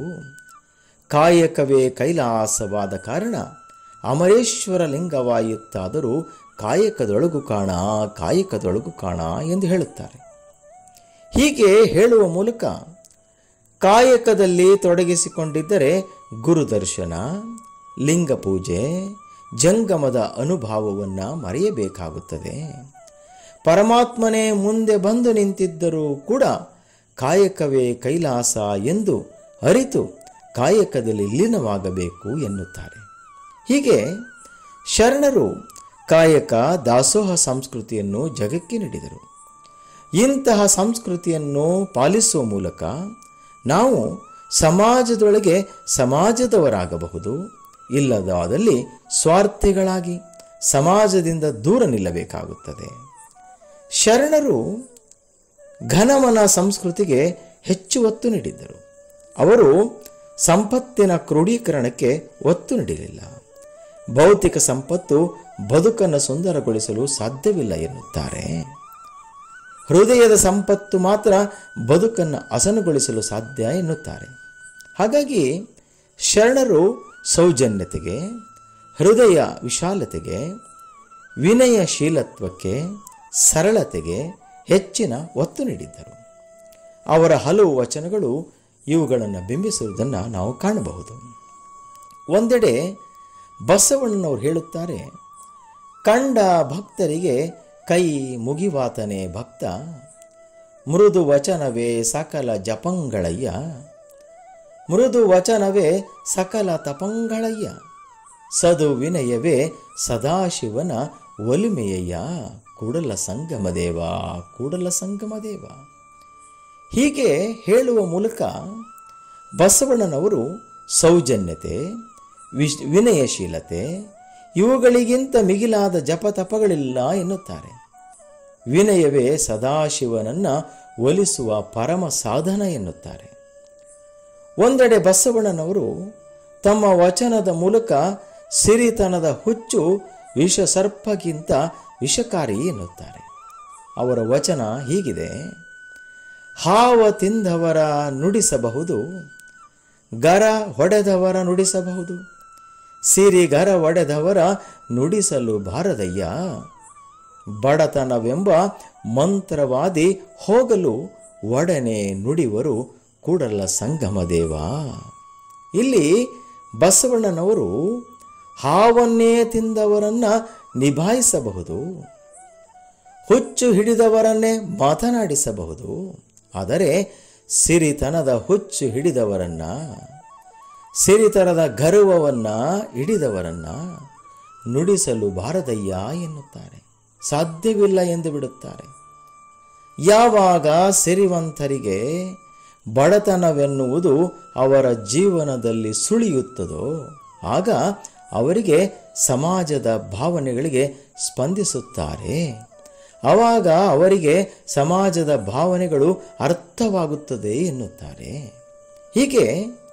ಕಾಯಕವೇ ಕೈಲಾಸವಾದ ಕಾರಣ ಅಮರೇಶ್ವರ ಲಿಂಗವಾಯಿತಾದರೂ ಕಾಯಕದೊಳಗು ಕಾಣ, ಕಾಯಕದೊಳಗು ಕಾಣ ಎಂದು ಹೇಳುತ್ತಾರೆ. ಹೀಗೆ ಹೇಳುವ ಮೂಲಕ ಕಾಯಕದಲ್ಲಿ ತೊಡಗಿಸಿಕೊಂಡಿದ್ದರೆ ಗುರುದರ್ಶನ, ಲಿಂಗ ಪೂಜೆ, ಜಂಗಮದ ಅನುಭವವನ್ನು ಮರೆಯಬೇಕಾಗುತ್ತದೆ. ಪರಮಾತ್ಮನೇ ಮುಂದೆ ಬಂದು ನಿಂತಿದ್ದರೂ ಕೂಡ ಕಾಯಕವೇ ಕೈಲಾಸ ಎಂದು ಅರಿತು ಕಾಯಕದಲ್ಲಿ ಲೀನವಾಗಬೇಕು ಎನ್ನುತ್ತಾರೆ. ಹೀಗೆ ಶರಣರು ಕಾಯಕ ದಾಸೋಹ ಸಂಸ್ಕೃತಿಯನ್ನು ಜಗಕ್ಕೆ ನೀಡಿದರು. ಇಂತಹ ಸಂಸ್ಕೃತಿಯನ್ನು ಪಾಲಿಸುವ ಮೂಲಕ ನಾವು ಸಮಾಜದೊಳಗೆ ಸಮಾಜದವರಾಗಬಹುದು, ಇಲ್ಲದಾದಲ್ಲಿ ಸ್ವಾರ್ಥಿಗಳಾಗಿ ಸಮಾಜದಿಂದ ದೂರ ನಿಲ್ಲಬೇಕಾಗುತ್ತದೆ. ಶರಣರು ಘನಮನ ಸಂಸ್ಕೃತಿಗೆ ಹೆಚ್ಚು ಒತ್ತು ನೀಡಿದ್ದರು. ಅವರು ಸಂಪತ್ತಿನ ಕ್ರೋಢೀಕರಣಕ್ಕೆ ಒತ್ತು ನೀಡಲಿಲ್ಲ. ಭೌತಿಕ ಸಂಪತ್ತು ಬದುಕನ್ನು ಸುಂದರಗೊಳಿಸಲು ಸಾಧ್ಯವಿಲ್ಲ ಎನ್ನುತ್ತಾರೆ. ಹೃದಯದ ಸಂಪತ್ತು ಮಾತ್ರ ಬದುಕನ್ನು ಹಸನುಗೊಳಿಸಲು ಸಾಧ್ಯ ಎನ್ನುತ್ತಾರೆ. ಹಾಗಾಗಿ ಶರಣರು ಸೌಜನ್ಯತೆಗೆ, ಹೃದಯ ವಿಶಾಲತೆಗೆ, ವಿನಯಶೀಲತ್ವಕ್ಕೆ, ಸರಳತೆಗೆ ಹೆಚ್ಚಿನ ಒತ್ತು ನೀಡಿದ್ದರು. ಅವರ ಹಲವು ವಚನಗಳು ಇವುಗಳನ್ನು ಬಿಂಬಿಸುವುದನ್ನು ನಾವು ಕಾಣಬಹುದು. ಒಂದೆಡೆ ಬಸವಣ್ಣನವರು ಹೇಳುತ್ತಾರೆ, ಕಂಡ ಭಕ್ತರಿಗೆ ಕೈ ಮುಗಿವಾತನೇ ಭಕ್ತ, ಮೃದು ವಚನವೇ ಸಕಲ ಜಪಂಗಳಯ್ಯ, ಮೃದು ವಚನವೇ ಸಕಲ ತಪಂಗಳಯ್ಯ, ಸದು ವಿನಯವೇ ಸದಾಶಿವನ ಒಲಿಮೆಯಯ್ಯ, ಕೂಡಲ ಸಂಗಮದೇವ, ಕೂಡಲ ಸಂಗಮದೇವ. ಹೀಗೆ ಹೇಳುವ ಮೂಲಕ ಬಸವಣ್ಣನವರು ಸೌಜನ್ಯತೆ, ವಿನಯಶೀಲತೆ ಇವುಗಳಿಗಿಂತ ಮಿಗಿಲಾದ ಜಪತಪಗಳಿಲ್ಲ ಎನ್ನುತ್ತಾರೆ. ವಿನಯವೇ ಸದಾಶಿವನನ್ನು ಒಲಿಸುವ ಪರಮ ಸಾಧನ ಎನ್ನುತ್ತಾರೆ. ಒಂದೆಡೆ ಬಸವಣ್ಣನವರು ತಮ್ಮ ವಚನದ ಮೂಲಕ ಸಿರಿತನದ ಹುಚ್ಚು ವಿಷಸರ್ಪಕ್ಕಿಂತ ವಿಷಕಾರಿ ಎನ್ನುತ್ತಾರೆ. ಅವರ ವಚನ ಹೀಗಿದೆ: ಹಾವ ತಿಂದವರ ನುಡಿಸಬಹುದು, ಗರ ಹೊಡೆದವರ ನುಡಿಸಬಹುದು, ಸಿರಿಗರ ಒಡೆದವರ ನುಡಿಸಲು ಬಾರದಯ್ಯ, ಬಡತನವೆಂಬ ಮಂತ್ರವಾದಿ ಹೋಗಲು ಒಡನೆ ನುಡಿವರು ಕೂಡಲ ಸಂಗಮದೇವ. ಇಲ್ಲಿ ಬಸವಣ್ಣನವರು ಹಾವನ್ನೇ ತಿಂದವರನ್ನು ನಿಭಾಯಿಸಬಹುದು, ಹುಚ್ಚು ಹಿಡಿದವರನ್ನೇ ಮಾತನಾಡಿಸಬಹುದು, ಆದರೆ ಸಿರಿತನದ ಹುಚ್ಚು ಹಿಡಿದವರನ್ನ, ಸಿರಿತನದ ಗರ್ವವನ್ನ ಹಿಡಿದವರನ್ನ ನುಡಿಸಲು ಬಾರದಯ್ಯ ಎನ್ನುತ್ತಾರೆ. ಸಾಧ್ಯವಿಲ್ಲ ಎಂದು ಬಿಡುತ್ತಾರೆ. ಯಾವಾಗ ಸಿರಿವಂತರಿಗೆ ಬಡತನವೆನ್ನುವುದು ಅವರ ಜೀವನದಲ್ಲಿ ಸುಳಿಯುತ್ತದೋ ಆಗ ಅವರಿಗೆ ಸಮಾಜದ ಭಾವನೆಗಳಿಗೆ ಸ್ಪಂದಿಸುತ್ತಾರೆ. ಆವಾಗ ಅವರಿಗೆ ಸಮಾಜದ ಭಾವನೆಗಳು ಅರ್ಥವಾಗುತ್ತದೆ ಎನ್ನುತ್ತಾರೆ. ಹೀಗೆ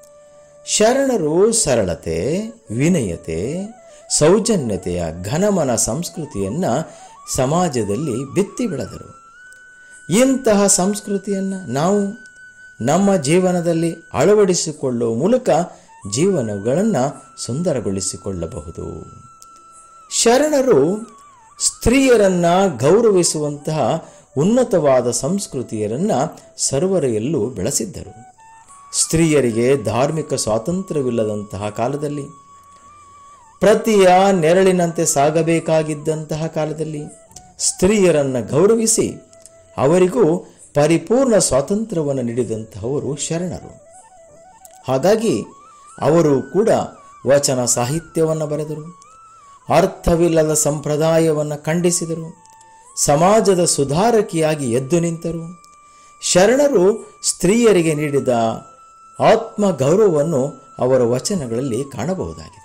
ಶರಣರು ಸರಳತೆ, ವಿನಯತೆ, ಸೌಜನ್ಯತೆಯ ಘನಮನ ಸಂಸ್ಕೃತಿಯನ್ನು ಸಮಾಜದಲ್ಲಿ ಬಿತ್ತಿ ಬೆಳೆದರು. ಇಂತಹ ಸಂಸ್ಕೃತಿಯನ್ನು ನಾವು ನಮ್ಮ ಜೀವನದಲ್ಲಿ ಅಳವಡಿಸಿಕೊಳ್ಳುವ ಮೂಲಕ ಜೀವನಗಳನ್ನು ಸುಂದರಗೊಳಿಸಿಕೊಳ್ಳಬಹುದು. ಶರಣರು ಸ್ತ್ರೀಯರನ್ನು ಗೌರವಿಸುವಂತಹ ಉನ್ನತವಾದ ಸಂಸ್ಕೃತಿಯರನ್ನು ಸರ್ವರೆಯಲ್ಲೂ ಬೆಳೆಸಿದ್ದರು. ಸ್ತ್ರೀಯರಿಗೆ ಧಾರ್ಮಿಕ ಸ್ವಾತಂತ್ರ್ಯವಿಲ್ಲದಂತಹ ಕಾಲದಲ್ಲಿ, ಪ್ರತಿಯ ನೆರಳಿನಂತೆ ಸಾಗಬೇಕಾಗಿದ್ದಂತಹ ಕಾಲದಲ್ಲಿ ಸ್ತ್ರೀಯರನ್ನು ಗೌರವಿಸಿ ಅವರಿಗೂ ಪರಿಪೂರ್ಣ ಸ್ವಾತಂತ್ರ್ಯವನ್ನು ನೀಡಿದಂತಹವರು ಶರಣರು. ಹಾಗಾಗಿ ಅವರು ಕೂಡ ವಚನ ಸಾಹಿತ್ಯವನ್ನು ಬರೆದರು, ಅರ್ಥವಿಲ್ಲದ ಸಂಪ್ರದಾಯವನ್ನು ಖಂಡಿಸಿದರು, ಸಮಾಜದ ಸುಧಾರಕಿಯಾಗಿ ಎದ್ದು ನಿಂತರು. ಶರಣರು ಸ್ತ್ರೀಯರಿಗೆ ನೀಡಿದ ಆತ್ಮಗೌರವವನ್ನು ಅವರ ವಚನಗಳಲ್ಲಿ ಕಾಣಬಹುದಾಗಿದೆ.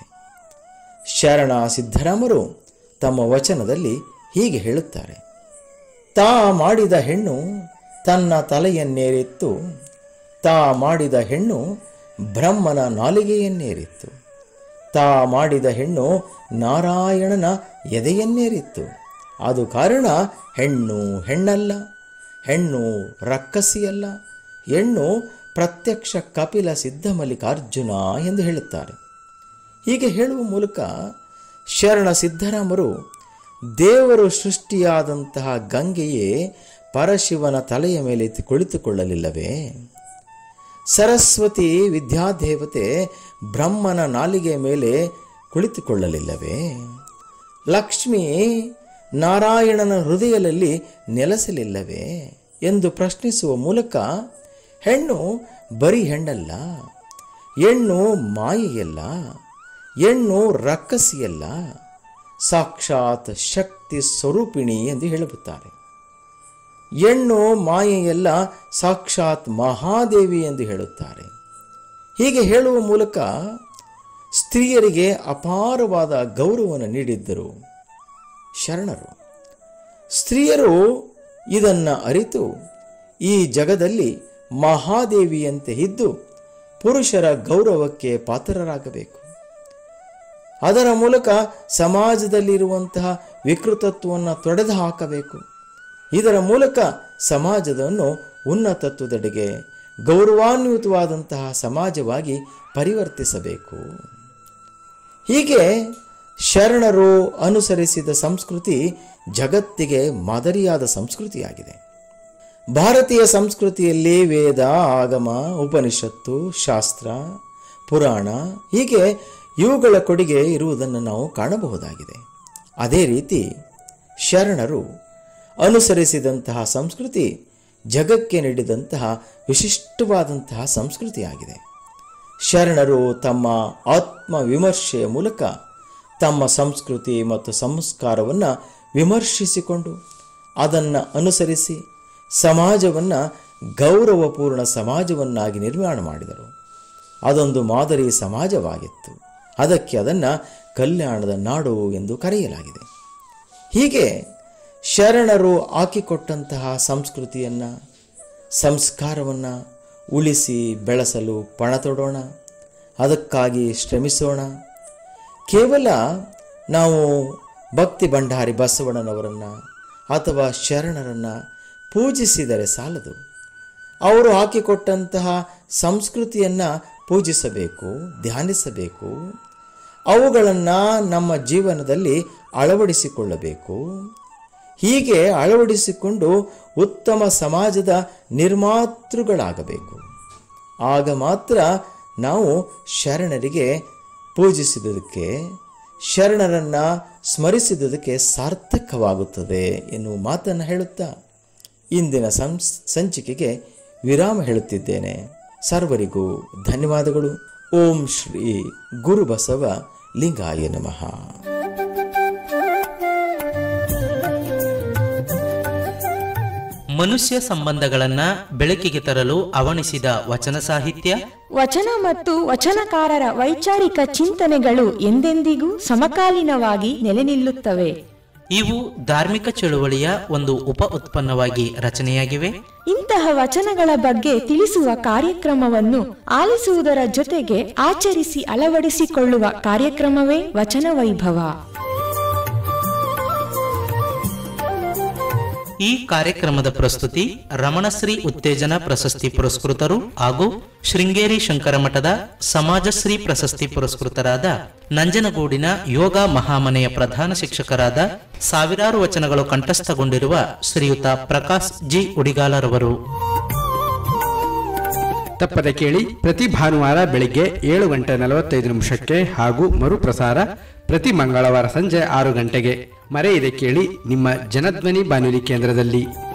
ಶರಣ ಸಿದ್ದರಾಮರು ತಮ್ಮ ವಚನದಲ್ಲಿ ಹೀಗೆ ಹೇಳುತ್ತಾರೆ: ತಾ ಮಾಡಿದ ಹೆಣ್ಣು ತನ್ನ ತಲೆಯನ್ನೇರಿತ್ತು, ತಾ ಮಾಡಿದ ಹೆಣ್ಣು ಬ್ರಹ್ಮನ ನಾಲಿಗೆಯನ್ನೇರಿತ್ತು, ತಾ ಮಾಡಿದ ಹೆಣ್ಣು ನಾರಾಯಣನ ಎದೆಯನ್ನೇರಿತ್ತು. ಅದು ಕಾರಣ ಹೆಣ್ಣು ಹೆಣ್ಣಲ್ಲ, ಹೆಣ್ಣು ರಕ್ಕಸಿಯಲ್ಲ, ಹೆಣ್ಣು ಪ್ರತ್ಯಕ್ಷ ಕಪಿಲ ಸಿದ್ಧಮಲ್ಲಿಕಾರ್ಜುನ ಎಂದು ಹೇಳುತ್ತಾರೆ. ಹೀಗೆ ಹೇಳುವ ಮೂಲಕ ಶರಣ ಸಿದ್ದರಾಮರು ದೇವರು ಸೃಷ್ಟಿಯಾದಂತಹ ಗಂಗೆಯೇ ಪರಶಿವನ ತಲೆಯ ಮೇಲೆ ಕುಳಿತುಕೊಳ್ಳಲಿಲ್ಲವೇ? ಸರಸ್ವತಿ ವಿದ್ಯಾದೇವತೆ ಬ್ರಹ್ಮನ ನಾಲಿಗೆಯ ಮೇಲೆ ಕುಳಿತುಕೊಳ್ಳಲಿಲ್ಲವೇ? ಲಕ್ಷ್ಮೀ ನಾರಾಯಣನ ಹೃದಯದಲ್ಲಿ ನೆಲೆಸಲಿಲ್ಲವೇ ಎಂದು ಪ್ರಶ್ನಿಸುವ ಮೂಲಕ ಹೆಣ್ಣು ಬರೀ ಹೆಣ್ಣಲ್ಲ, ಹೆಣ್ಣು ಮಾಯೆಯಲ್ಲ, ಹೆಣ್ಣು ರಕ್ಕಸಿಯಲ್ಲ, ಸಾಕ್ಷಾತ್ ಶಕ್ತಿ ಸ್ವರೂಪಿಣಿ ಎಂದು ಹೇಳುತ್ತಾರೆ. ಹೆಣ್ಣು ಮಾಯೆಯಲ್ಲ, ಸಾಕ್ಷಾತ್ ಮಹಾದೇವಿ ಎಂದು ಹೇಳುತ್ತಾರೆ. ಹೀಗೆ ಹೇಳುವ ಮೂಲಕ ಸ್ತ್ರೀಯರಿಗೆ ಅಪಾರವಾದ ಗೌರವವನ್ನು ನೀಡಿದ್ದರು ಶರಣರು. ಸ್ತ್ರೀಯರು ಇದನ್ನು ಅರಿತು ಈ ಜಗದಲ್ಲಿ ಮಹಾದೇವಿಯಂತೆ ಇದ್ದು ಪುರುಷರ ಗೌರವಕ್ಕೆ ಪಾತ್ರರಾಗಬೇಕು. ಅದರ ಮೂಲಕ ಸಮಾಜದಲ್ಲಿರುವಂತಹ ವಿಕೃತತ್ವವನ್ನು ತೊಡೆದು ಹಾಕಬೇಕು. ಇದರ ಮೂಲಕ ಸಮಾಜವನ್ನು ಉನ್ನತತ್ವದೆಡೆಗೆ ಗೌರವಾನ್ವಿತವಾದಂತಹ ಸಮಾಜವಾಗಿ ಪರಿವರ್ತಿಸಬೇಕು. ಹೀಗೆ ಶರಣರು ಅನುಸರಿಸಿದ ಸಂಸ್ಕೃತಿ ಜಗತ್ತಿಗೆ ಮಾದರಿಯಾದ ಸಂಸ್ಕೃತಿಯಾಗಿದೆ. ಭಾರತೀಯ ಸಂಸ್ಕೃತಿಯಲ್ಲಿ ವೇದ, ಆಗಮ, ಉಪನಿಷತ್ತು, ಶಾಸ್ತ್ರ, ಪುರಾಣ ಹೀಗೆ ಇವುಗಳ ಕೊಡುಗೆ ಇರುವುದನ್ನು ನಾವು ಕಾಣಬಹುದಾಗಿದೆ. ಅದೇ ರೀತಿ ಶರಣರು ಅನುಸರಿಸಿದಂತಹ ಸಂಸ್ಕೃತಿ ಜಗಕ್ಕೆ ನೀಡಿದಂತಹ ವಿಶಿಷ್ಟವಾದಂತಹ ಸಂಸ್ಕೃತಿಯಾಗಿದೆ. ಶರಣರು ತಮ್ಮ ಆತ್ಮವಿಮರ್ಶೆಯ ಮೂಲಕ ತಮ್ಮ ಸಂಸ್ಕೃತಿ ಮತ್ತು ಸಂಸ್ಕಾರವನ್ನು ವಿಮರ್ಶಿಸಿಕೊಂಡು ಅದನ್ನು ಅನುಸರಿಸಿ ಸಮಾಜವನ್ನು ಗೌರವಪೂರ್ಣ ಸಮಾಜವನ್ನಾಗಿ ನಿರ್ಮಾಣ ಮಾಡಿದರು. ಅದೊಂದು ಮಾದರಿ ಸಮಾಜವಾಗಿತ್ತು. ಅದಕ್ಕೆ ಅದನ್ನು ಕಲ್ಯಾಣದ ನಾಡು ಎಂದು ಕರೆಯಲಾಗಿದೆ. ಹೀಗೆ ಶರಣರು ಹಾಕಿಕೊಟ್ಟಂತಹ ಸಂಸ್ಕೃತಿಯನ್ನು, ಸಂಸ್ಕಾರವನ್ನು ಉಳಿಸಿ ಬೆಳೆಸಲು ಪಣತೊಡೋಣ, ಅದಕ್ಕಾಗಿ ಶ್ರಮಿಸೋಣ. ಕೇವಲ ನಾವು ಭಕ್ತಿ ಭಂಡಾರಿ ಬಸವಣ್ಣನವರನ್ನು ಅಥವಾ ಶರಣರನ್ನು ಪೂಜಿಸಿದರೆ ಸಾಲದು. ಅವರು ಹಾಕಿಕೊಟ್ಟಂತಹ ಸಂಸ್ಕೃತಿಯನ್ನು ಪೂಜಿಸಬೇಕು, ಧ್ಯಾನಿಸಬೇಕು, ಅವುಗಳನ್ನು ನಮ್ಮ ಜೀವನದಲ್ಲಿ ಅಳವಡಿಸಿಕೊಳ್ಳಬೇಕು. ಹೀಗೆ ಅಳವಡಿಸಿಕೊಂಡು ಉತ್ತಮ ಸಮಾಜದ ನಿರ್ಮಾತೃಗಳಾಗಬೇಕು. ಆಗ ಮಾತ್ರ ನಾವು ಶರಣರಿಗೆ ಪೂಜಿಸಿದುದಕ್ಕೆ, ಶರಣರನ್ನು ಸ್ಮರಿಸಿದುದಕ್ಕೆ ಸಾರ್ಥಕವಾಗುತ್ತದೆ ಎನ್ನುವ ಮಾತನ್ನು ಹೇಳುತ್ತಾ ಇಂದಿನ ಸಂಚಿಕೆಗೆ ವಿರಾಮ ಹೇಳುತ್ತಿದ್ದೇನೆ. ಸರ್ವರಿಗೂ ಧನ್ಯವಾದಗಳು. ಓಂ ಶ್ರೀ ಗುರುಬಸವ ಲಿಂಗಾಯ ನಮಃ. ಮನುಷ್ಯ ಸಂಬಂಧಗಳನ್ನ ಬೆಳಕಿಗೆ ತರಲು ಅವಣಿಸಿದ ವಚನ ಸಾಹಿತ್ಯ, ವಚನ ಮತ್ತು ವಚನಕಾರರ ವೈಚಾರಿಕ ಚಿಂತನೆಗಳು ಎಂದೆಂದಿಗೂ ಸಮಕಾಲೀನವಾಗಿ ನೆಲೆ ನಿಲ್ಲುತ್ತವೆ. ಇವು ಧಾರ್ಮಿಕ ಚಳುವಳಿಯ ಒಂದು ಉಪ ಉತ್ಪನ್ನವಾಗಿ ರಚನೆಯಾಗಿವೆ. ಇಂತಹ ವಚನಗಳ ಬಗ್ಗೆ ತಿಳಿಸುವ ಕಾರ್ಯಕ್ರಮವನ್ನು ಆಲಿಸುವುದರ ಜೊತೆಗೆ ಆಚರಿಸಿ ಅಳವಡಿಸಿಕೊಳ್ಳುವ ಕಾರ್ಯಕ್ರಮವೇ ವಚನ ವೈಭವ. ಈ ಕಾರ್ಯಕ್ರಮದ ಪ್ರಸ್ತುತಿ ರಮಣಶ್ರೀ ಉತ್ತೇಜನ ಪ್ರಶಸ್ತಿ ಪುರಸ್ಕೃತರು ಹಾಗೂ ಶೃಂಗೇರಿ ಶಂಕರ ಮಠದ ಸಮಾಜಶ್ರೀ ಪ್ರಶಸ್ತಿ ಪುರಸ್ಕೃತರಾದ ನಂಜನಗೂಡಿನ ಯೋಗ ಮಹಾಮನೆಯ ಪ್ರಧಾನ ಶಿಕ್ಷಕರಾದ ಸಾವಿರಾರು ವಚನಗಳು ಕಂಠಸ್ಥಗೊಂಡಿರುವ ಶ್ರೀಯುತ ಪ್ರಕಾಶ್ ಜಿ ಉಡಿಗಾಲರವರು. ತಪ್ಪದೆ ಕೇಳಿ, ಪ್ರತಿ ಭಾನುವಾರ ಬೆಳಿಗ್ಗೆ 7:45 ಹಾಗೂ ಮರುಪ್ರಸಾರ ಪ್ರತಿ ಮಂಗಳವಾರ ಸಂಜೆ 6 ಗಂಟೆಗೆ. ಮರೆಯದೆ ಕೇಳಿ ನಿಮ್ಮ ಜನಧ್ವನಿ ಬಾನುಲಿ ಕೇಂದ್ರದಲ್ಲಿ.